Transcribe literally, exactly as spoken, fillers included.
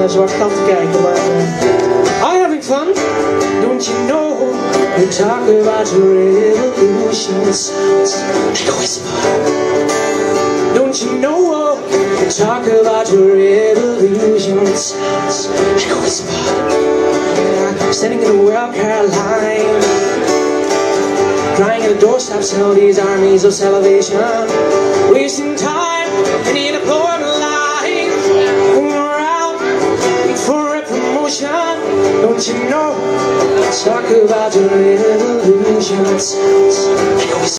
uh, zwart gat te kijken. Maar uh, are you having fun? Don't you know we talk about revolutions? Don't you know we talk about revolutions? Standing in the World Caroline, crying at the doorsteps of these armies of salvation, wasting time in the unemployment line, going around for a promotion. Don't you know? Talk about the revolutions.